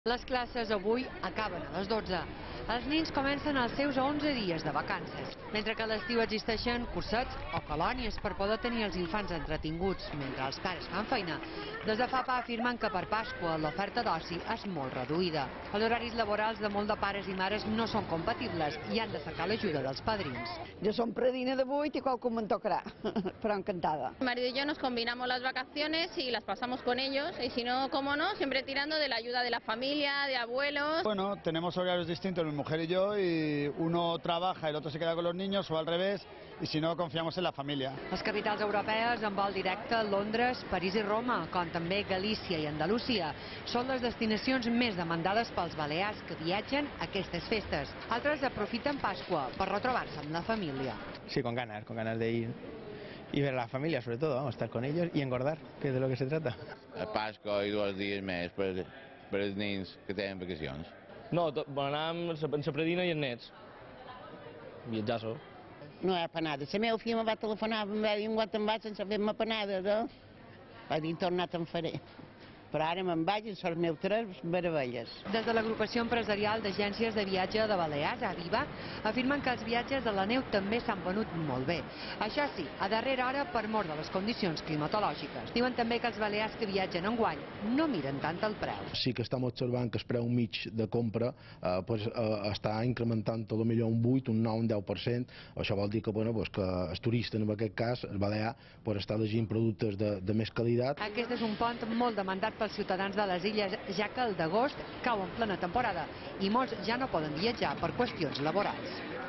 Les classes avui acaben a les 12. Els nens comencen els seus 11 dies de vacances, mentre que a l'estiu existeixen cursets o colònies per poder tenir els infants entretinguts mentre els pares fan feina. Des de FAPA afirmen que per Pasqua l'oferta d'oci és molt reduïda. Els horaris laborals de molt de pares i mares no són compatibles i han de sacar l'ajuda dels padrins. Jo som predina de 8 i qualcú me'n tocarà, però encantada. Mi marido y yo nos combinamos las vacaciones y las pasamos con ellos, y si no, cómo no, siempre tirando de la ayuda de la familia, de abuelos. Bueno, tenemos horarios distintos, mi mujer y yo, y uno trabaja y el otro se queda con los niños, o al revés, y si no, confiamos en la familia. Les capitals europees amb vol directe Londres, París i Roma, com també Galícia i Andalusia, són les destinacions més demandades pels balears que viatgen a aquestes festes. Altres aprofiten Pasqua per retrobar-se amb la família. Sí, con ganas de ir y ver a la familia, sobre todo, vamos a estar con ellos y engordar, que es de lo que se trata. Pasqua i 2 dies més per els nens que tenen vacacions. No, vol anar amb la predina i els nets. Viatjar sol. No hi ha panada. La meva filla me va telefonar, em va dir un got em va sense fer-me panada, no? Va dir, tornar te'n faré. Però ara me'n vaig i són meus 3 meravelles. Des de l'agrupació empresarial d'agències de viatge de Balears, Aviva, afirmen que els viatges a la neu també s'han venut molt bé. Això sí, a darrera hora per mor de les condicions climatològiques. Diuen també que els balears que viatgen enguany no miren tant el preu. Sí que estem observant que el preu mig de compra està incrementant a lo millor un 8, un 9, un 10%. Això vol dir que, que el turista, en aquest cas, el balear, està elegint productes de més qualitat. Aquest és un pont molt demandat pels ciutadans de les illes, ja que el d'agost cau en plena temporada i molts ja no poden viatjar per qüestions laborals.